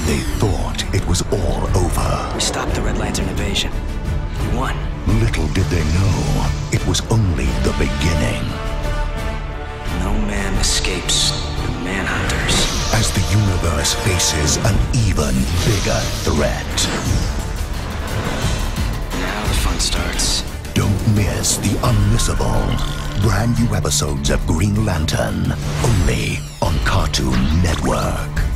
They thought it was all over. We stopped the Red Lantern invasion. We won. Little did they know, it was only the beginning. No man escapes the Manhunters. As the universe faces an even bigger threat. Now the fun starts. Don't miss the unmissable, brand new episodes of Green Lantern, only on Cartoon Network.